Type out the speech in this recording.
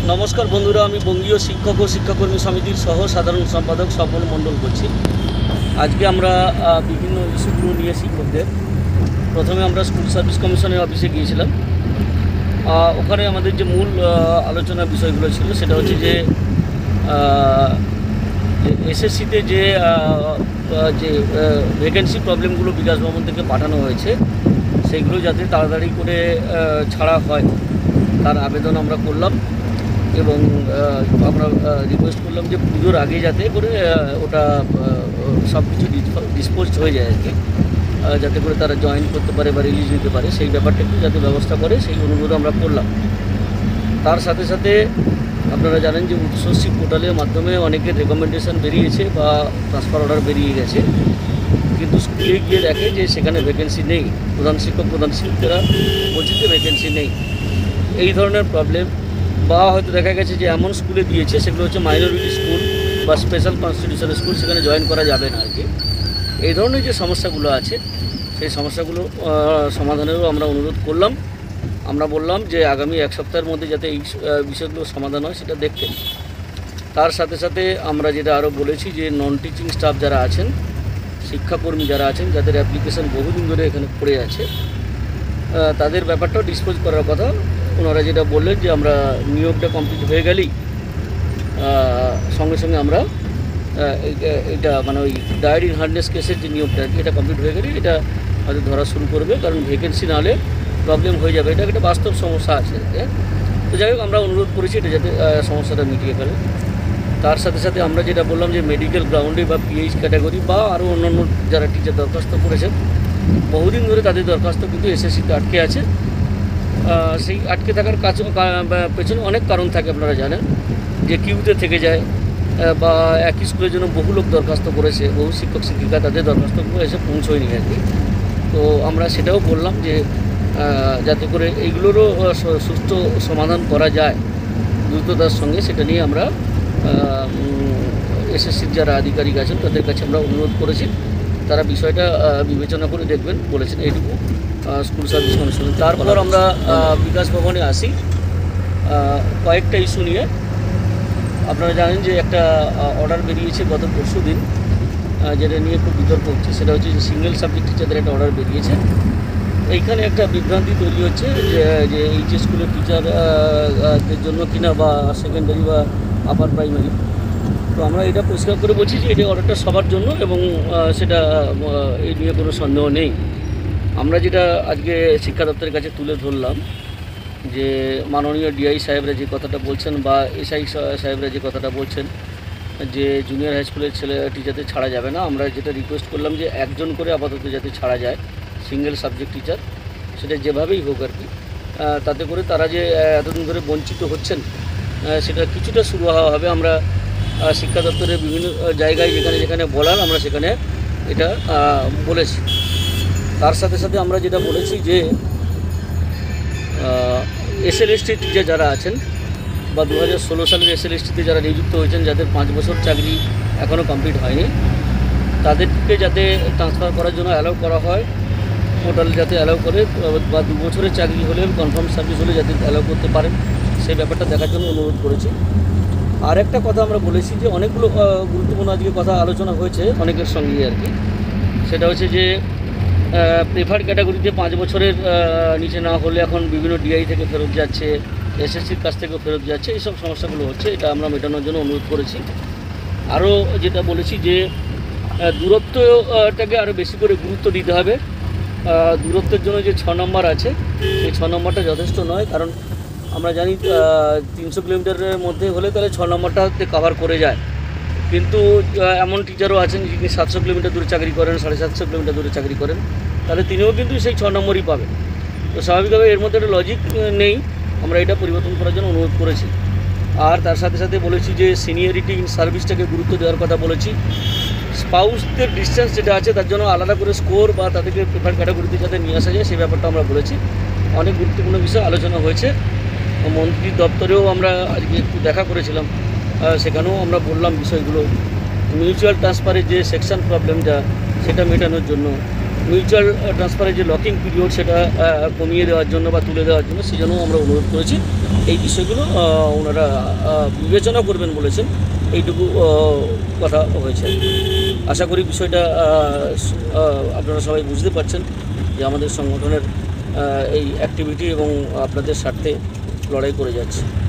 নমস্কার বন্ধুরা, আমি বঙ্গীয় শিক্ষক ও শিক্ষাকর্মী সমিতির সহ সাধারণ সম্পাদক সফল মণ্ডল বলছি। আজকে আমরা বিভিন্ন ইস্যুগুলো নিয়ে শিক্ষকদের প্রথমে আমরা স্কুল সার্ভিস কমিশনের অফিসে গিয়েছিলাম। ওখানে আমাদের যে মূল আলোচনার বিষয়গুলো ছিল সেটা হচ্ছে যে এসএসসিতে যে ভ্যাকেন্সি প্রবলেমগুলো বিকাশ ভবন থেকে পাঠানো হয়েছে সেইগুলো যাতে তাড়াতাড়ি করে ছাড়া হয় তার আবেদন আমরা করলাম এবং আমরা রিকোয়েস্ট করলাম যে পুজোর আগে যাতে করে ওটা সব কিছু ডিসপোজড হয়ে যায় আর কি, যাতে করে তারা জয়েন করতে পারে বা রিলিজ নিতে পারে সেই ব্যাপারটা একটু যাতে ব্যবস্থা করে সেই অনুরোধ আমরা করলাম। তার সাথে সাথে আপনারা জানেন যে উচ্চশিক্ষা পোর্টালের মাধ্যমে অনেকের রেকমেন্ডেশন বেরিয়েছে বা ট্রান্সফার অর্ডার বেরিয়ে গেছে, কিন্তু স্কুলে গিয়ে দেখে যে সেখানে ভ্যাকেন্সি নেই। প্রধান শিক্ষকরা বলছে যে ভ্যাকেন্সি নেই। এই ধরনের প্রবলেম বা হয়তো দেখা গেছে যে এমন স্কুলে দিয়েছে সেগুলো হচ্ছে মাইনরিটি স্কুল বা স্পেশাল কনস্টিটিউশনাল স্কুল, সেখানে জয়েন করা যাবে না আর কি। এই ধরনের যে সমস্যাগুলো আছে সেই সমস্যাগুলো সমাধানেরও আমরা অনুরোধ করলাম। আমরা বললাম যে আগামী এক সপ্তাহের মধ্যে যাতে এই বিষয়গুলো সমাধান হয় সেটা দেখতে। তার সাথে সাথে আমরা যেটা আরও বলেছি যে নন টিচিং স্টাফ যারা আছেন, শিক্ষাকর্মী যারা আছেন, যাদের অ্যাপ্লিকেশন বহুদিন ধরে এখানে পড়ে আছে, তাদের ব্যাপারটাও ডিসপোজ করার কথা। ওনারা যেটা বললেন যে আমরা নিয়োগটা কমপ্লিট হয়ে গেলেই সঙ্গে সঙ্গে আমরা এটা মানে ওই ডায়েরি ইন হার্ডনেস কেসের যে নিয়োগটা আর কি, এটা কমপ্লিট হয়ে গেলেই এটা হয়তো ধরা শুরু করবে, কারণ ভ্যাকেন্সি না হলে প্রবলেম হয়ে যাবে। এটা একটা বাস্তব সমস্যা আছে। তো যাই হোক, আমরা অনুরোধ করেছি এটা যাতে সমস্যাটা মিটিয়ে ফেলে। তার সাথে সাথে আমরা যেটা বললাম যে মেডিকেল গ্রাউন্ডে বা পিএইচ ক্যাটাগরি বা আরও অন্যান্য যারা টিচার দরখাস্ত করেছেন বহুদিন ধরে তাদের দরখাস্ত কিন্তু এসএসসিতে আটকে আছে। সেই আটকে থাকার পেছনে অনেক কারণ থাকে, আপনারা জানেন যে কিউতে থেকে যায় বা একই স্কুলের জন্য বহু লোক দরখাস্ত করেছে, বহু শিক্ষক শিক্ষিকা তাদের দরখাস্তগুলো এসে পৌঁছয়নি আর কি। তো আমরা সেটাও বললাম যে যাতে করে এইগুলোরও সুষ্ঠু সমাধান করা যায় দ্রুততার সঙ্গে, সেটা নিয়ে আমরা এসএসসির যারা আধিকারিক আছেন তাদের কাছে আমরা অনুরোধ করেছি। তারা বিষয়টা বিবেচনা করে দেখবেন বলেছেন। এইটুকু স্কুল সার্ভিস কমিশন। তারপর আমরা বিকাশ ভবনে আসি কয়েকটা ইস্যু নিয়ে। আপনারা জানেন যে একটা অর্ডার বেরিয়েছে গত পরশু দিন, যেটা নিয়ে খুব বিতর্ক হচ্ছে। সেটা হচ্ছে যে সিঙ্গেল সাবজেক্ট টিচারদের একটা অর্ডার বেরিয়েছে। এইখানে একটা বিভ্রান্তি তৈরি হচ্ছে যে এইচ স্কুলের টিচারদের জন্য কিনা বা সেকেন্ডারি বা আপার প্রাইমারি। তো আমরা এটা পরিষ্কার করে বলছি যে এটা অর্ডারটা সবার জন্য এবং সেটা এই নিয়ে কোনো সন্দেহ নেই। আমরা যেটা আজকে শিক্ষা দপ্তরের কাছে তুলে ধরলাম যে মাননীয় ডিআই সাহেবরা যে কথাটা বলছেন বা এসআই সাহেবরা যে কথাটা বলছেন যে জুনিয়র হাই স্কুলের টিচারদের ছাড়া যাবে না, আমরা যেটা রিকোয়েস্ট করলাম যে একজন করে আপাতত যাতে ছাড়া যায় সিঙ্গেল সাবজেক্ট টিচার, সেটা যেভাবেই হোক আর কি, তাতে করে তারা যে এতদিন ধরে বঞ্চিত হচ্ছেন সেটা কিছুটা শুরু হবে। আমরা শিক্ষা দপ্তরের বিভিন্ন জায়গায় যেখানে যেখানে বলার আমরা সেখানে এটা বলেছি। তার সাথে সাথে আমরা যেটা বলেছি যে এসএলএসটি টিচার যারা আছেন বা 2016 সালের এসএলএসটিতে যারা নিযুক্ত হয়েছেন, যাদের 5 বছর চাকরি এখনও কমপ্লিট হয়নি, তাদেরকে যাতে ট্রান্সফার করার জন্য অ্যালাউ করা হয়, পোর্টাল যাতে অ্যালাউ করে, বা 2 বছরের চাকরি হলে কনফার্ম সার্ভিস হলে যাতে অ্যালাউ করতে পারেন সেই ব্যাপারটা দেখার জন্য অনুরোধ করেছি। আর একটা কথা আমরা বলেছি যে অনেকগুলো গুরুত্বপূর্ণ আজকে কথা আলোচনা হয়েছে অনেকের সঙ্গেই আর কি, সেটা হচ্ছে যে প্রেফার্ড ক্যাটাগরিতে 5 বছরের নিচে না হলে এখন বিভিন্ন ডিআই থেকে ফেরত যাচ্ছে, এসএসসির কাছ থেকেও ফেরত যাচ্ছে, এইসব সমস্যাগুলো হচ্ছে, এটা আমরা মেটানোর জন্য অনুরোধ করেছি। আরও যেটা বলেছি যে দূরত্বটাকে আরও বেশি করে গুরুত্ব দিতে হবে। দূরত্বের জন্য যে 6 নম্বর আছে সেই 6 নম্বরটা যথেষ্ট নয়, কারণ আমরা জানি 300 কিলোমিটারের মধ্যে হলে তাহলে 6 নম্বরটাতে কভার করে যায়, কিন্তু এমন টিচারও আছেন যিনি 700 কিলোমিটার দূরে চাকরি করেন, 750 কিলোমিটার দূরে চাকরি করেন, তাহলে তিনিও কিন্তু সেই 6 নম্বরই পাবেন। তো স্বাভাবিকভাবে এর মধ্যে একটা লজিক নেই, আমরা এটা পরিবর্তন করার জন্য অনুরোধ করেছি। আর তার সাথে সাথে বলেছি যে সিনিয়রিটি ইন সার্ভিসটাকে গুরুত্ব দেওয়ার কথা বলেছি। স্পাউসদের ডিস্টেন্স যেটা আছে তার জন্য আলাদা করে স্কোর বা তাদেরকে প্রেফার ক্যাটাগরিতে যাতে নিয়ে আসা যায় সেই ব্যাপারটা আমরা বলেছি। অনেক গুরুত্বপূর্ণ বিষয় আলোচনা হয়েছে। মন্ত্রীর দপ্তরেও আমরা আজকে একটু দেখা করেছিলাম, সেখানেও আমরা বললাম বিষয়গুলো। মিউচুয়াল ট্রান্সফারের যে সেকশন প্রবলেমটা সেটা মেটানোর জন্য মিউচুয়াল ট্রান্সফারের যে লকিং পিরিয়ড সেটা কমিয়ে দেওয়ার জন্য বা তুলে দেওয়ার জন্য সেই জন্য আমরা অনুরোধ করেছি। এই বিষয়গুলো ওনারা বিবেচনা করবেন বলেছেন, এইটুকু কথা হয়েছে। আশা করি বিষয়টা আপনারা সবাই বুঝতে পারছেন যে আমাদের সংগঠনের এই অ্যাক্টিভিটি এবং আপনাদের স্বার্থে লড়াই করে যাচ্ছে।